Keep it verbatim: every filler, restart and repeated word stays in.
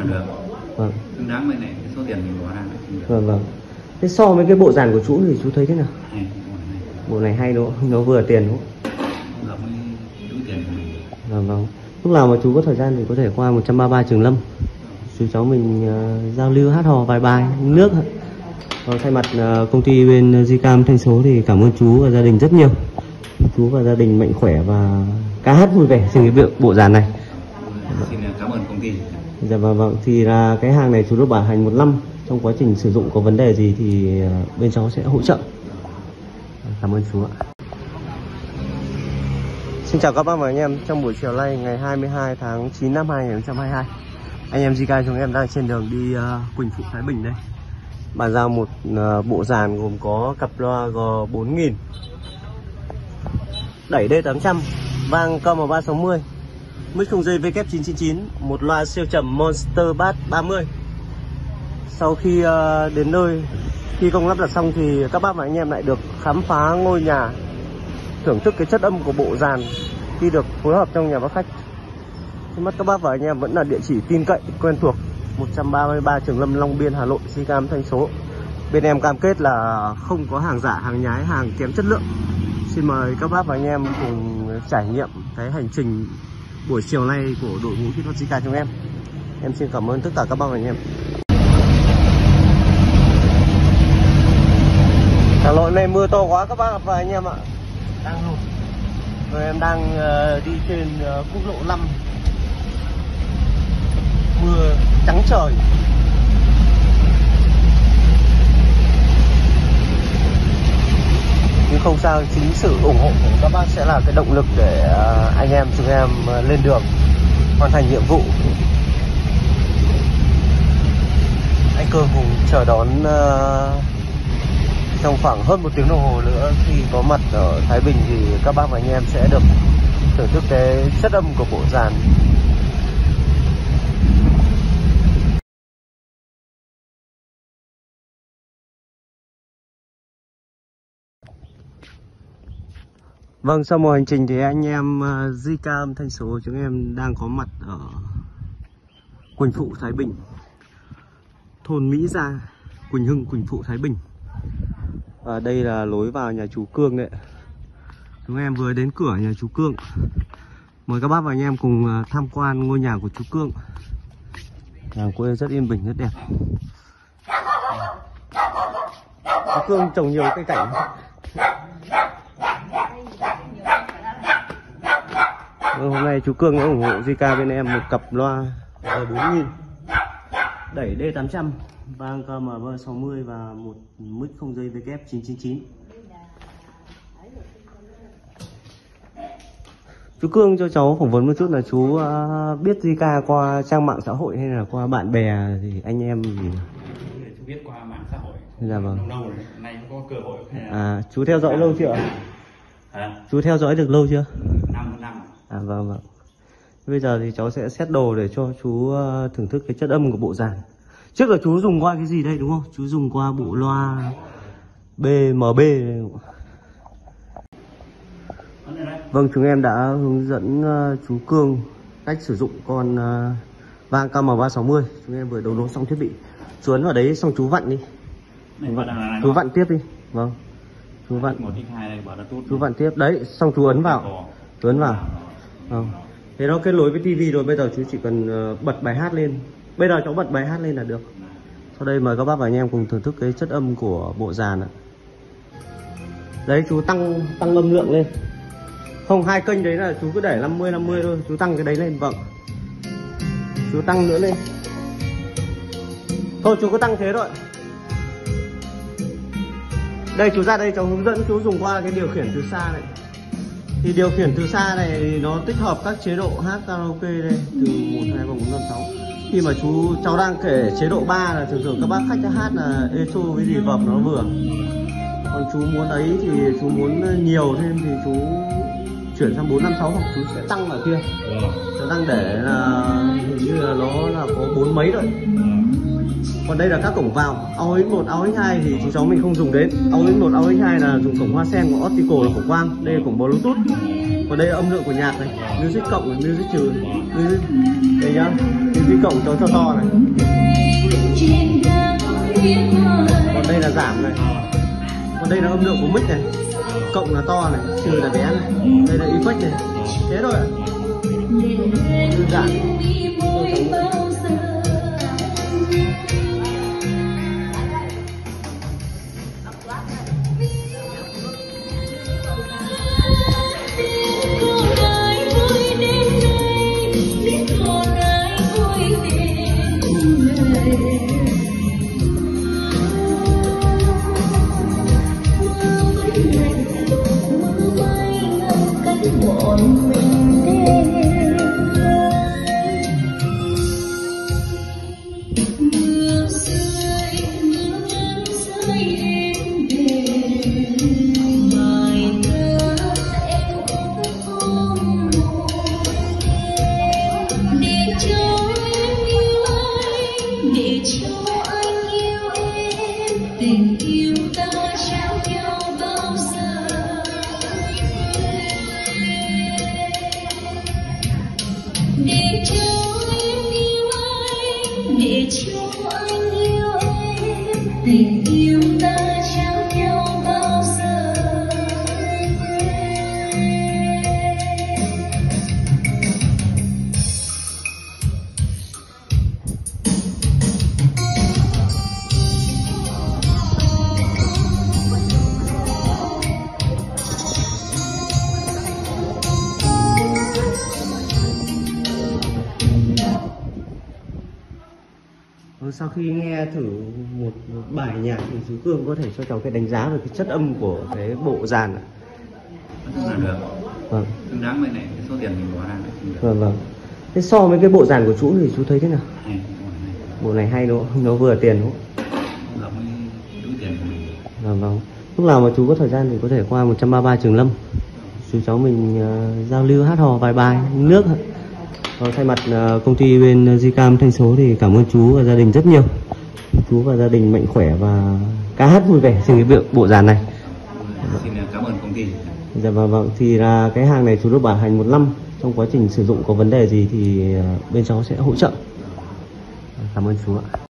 là được. Vâng. Xứng đáng với này số tiền mình bỏ ra. Vâng vâng. Thế so với cái bộ dàn của chú thì chú thấy thế nào? Hay, bộ này hay đúng không? Nó vừa tiền đúng không? hợp với túi tiền của mình. Vâng vâng. Lúc nào mà chú có thời gian thì có thể qua một trăm ba mươi ba Trường Lâm, chú cháu mình uh, giao lưu hát hò vài bài nước. Còn thay mặt uh, công ty bên Zcam Thanh Số thì cảm ơn chú và gia đình rất nhiều. Chú và gia đình mạnh khỏe và ca hát vui vẻ trên cái bộ dàn này. Xin cảm ơn công ty. Dạ vâng vâng. Thì là cái hàng này chú được bảo hành một năm. Trong quá trình sử dụng có vấn đề gì thì uh, bên cháu sẽ hỗ trợ. Cảm ơn chú ạ. Xin chào các bác và anh em. Trong buổi chiều nay ngày hai mươi hai tháng chín năm hai nghìn không trăm hai mươi hai, anh em Zcam chúng em đang trên đường đi uh, Quỳnh Phụ Thái Bình đây. Bàn giao một uh, bộ dàn gồm có cặp loa G bốn nghìn, đẩy D tám trăm, vang K M ba sáu mươi, mic không dây W chín chín chín, một loa siêu trầm Monster Bass ba mươi. Sau khi uh, đến nơi, khi công lắp đặt xong thì các bác và anh em lại được khám phá ngôi nhà, thưởng thức cái chất âm của bộ dàn khi được phối hợp trong nhà bác khách. Trước mắt các bác và anh em vẫn là địa chỉ tin cậy, quen thuộc, một trăm ba mươi ba Trường Lâm, Long Biên, Hà Nội, Zcam Thanh Số. Bên em cam kết là không có hàng giả, hàng nhái, hàng kém chất lượng. Xin mời các bác và anh em cùng trải nghiệm cái hành trình buổi chiều nay của đội ngũ kỹ thuật Zcam chúng em. Em xin cảm ơn tất cả các bác và anh em. Hà Nội này mưa to quá các bác và anh em ạ. Đang lụt. Rồi em đang uh, đi trên uh, quốc lộ năm. Mưa trắng trời. Nhưng không sao, chính sự ủng hộ của các bác sẽ là cái động lực để uh, anh em chúng em uh, lên đường hoàn thành nhiệm vụ. Anh Cường cùng chờ đón uh, trong khoảng hơn một tiếng đồng hồ nữa. Khi có mặt ở Thái Bình thì các bác và anh em sẽ được thưởng thức cái chất âm của bộ dàn. Vâng, sau một hành trình thì anh em uh, Zcam Thanh Số chúng em đang có mặt ở Quỳnh Phụ Thái Bình, thôn Mỹ Gia, Quỳnh Hưng, Quỳnh Phụ Thái Bình. Và đây là lối vào nhà chú Cương đấy. Chúng em vừa đến cửa nhà chú Cương. Mời các bác và anh em cùng tham quan ngôi nhà của chú Cương. Nhà quê rất yên bình, rất đẹp. Chú Cương trồng nhiều cây cảnh. Hôm nay chú Cương đã ủng hộ Zcam bên em một cặp loa G bốn nghìn, đẩy D tám trăm, vang K M ba sáu mươi và một mic không dây W chín chín chín. Chú Cương cho cháu phỏng vấn một chút là chú uh, biết Zcam qua trang mạng xã hội hay là qua bạn bè thì anh em gì? Chú biết qua mạng xã hội. Dạ vâng. Lâu rồi, nay không có cơ hội. À, chú theo dõi lâu chưa? Hả? Chú theo dõi được lâu chưa? Năm năm. À vâng vâng. Bây giờ thì cháu sẽ set đồ để cho chú uh, thưởng thức cái chất âm của bộ dàn. Trước là chú dùng qua cái gì đây đúng không? Chú dùng qua bộ loa B M B đây. Vâng, chúng em đã hướng dẫn uh, chú Cương cách sử dụng con uh, vang K M ba sáu mươi. Chúng em vừa đấu nối xong thiết bị. Chú ấn vào đấy xong chú vặn đi. Chú vặn, chú vặn tiếp đi. Vâng. Chú vặn. Chú vặn tiếp. Đấy, xong chú ấn vào. Chú ấn vào. Vâng. Thế nó kết nối với tivi rồi, bây giờ chú chỉ cần uh, bật bài hát lên. Bây giờ cháu bật bài hát lên là được. Sau đây mời các bác và anh em cùng thưởng thức cái chất âm của bộ dàn ạ. Đấy, chú tăng tăng âm lượng lên. Không, hai kênh đấy là chú cứ để năm mươi năm mươi thôi, chú tăng cái đấy lên. Vâng. Chú tăng nữa lên. Thôi chú cứ tăng thế thôi. Đây chú ra đây cháu hướng dẫn chú dùng qua cái điều khiển từ xa này. Thì điều khiển từ xa này nó tích hợp các chế độ hát karaoke đây, từ một, hai, ba, bốn, năm, sáu. Khi mà chú cháu đang kể chế độ ba là thường thường các bác khách hát là ê xô với reverb nó vừa. Còn chú muốn ấy thì chú muốn nhiều thêm thì chú chuyển sang bốn, năm, sáu hoặc chú sẽ tăng ở kia. Cháu đang để là hình như là nó là có bốn mấy rồi. Còn đây là các cổng vào, a u ích một, a u ích hai thì chú cháu mình không dùng đến. a u ích một, a u ích hai là dùng cổng hoa sen của optical là cổng quang. Đây là cổng Bluetooth. Còn đây là âm lượng của nhạc này, music cộng và music trừ. Music đây nhá, music cộng cháu cho to này. Còn đây là giảm này. Còn đây là âm lượng của mic này, cộng là to này, trừ là bé này. Đây là effect này. Thế thôi ạ. Đơn giản. Tình yêu ta trao nhau bao giờ, để cho em yêu anh, để cho anh yêu em. Tình yêu ta trao nhau bao giờ. Sau khi nghe thử một, một bài nhạc thì chú Cương có thể cho cháu cái đánh giá về cái chất âm của cái bộ dàn ạ. Rất là được. Vâng. Xứng đáng với này cái số tiền mình bỏ ra được. Vâng vâng. Thế so với cái bộ dàn của chú thì chú thấy thế nào? Hay, Bộ này hay đúng không? Nó vừa tiền đúng không? không hợp với túi tiền của mình. Vâng vâng. Lúc nào mà chú có thời gian thì có thể qua một trăm ba mươi ba Trường Lâm. Chú cháu mình uh, giao lưu hát hò vài bài nước. Còn thay mặt uh, công ty bên Zcam Thanh Số thì cảm ơn chú và gia đình rất nhiều. Chú và gia đình mạnh khỏe và ca hát vui vẻ trên cái bộ dàn này. Xin cảm ơn công ty. Dạ vâng vâng. Thì là cái hàng này chú được bảo hành một năm. Trong quá trình sử dụng có vấn đề gì thì uh, bên cháu sẽ hỗ trợ. Cảm ơn chú ạ.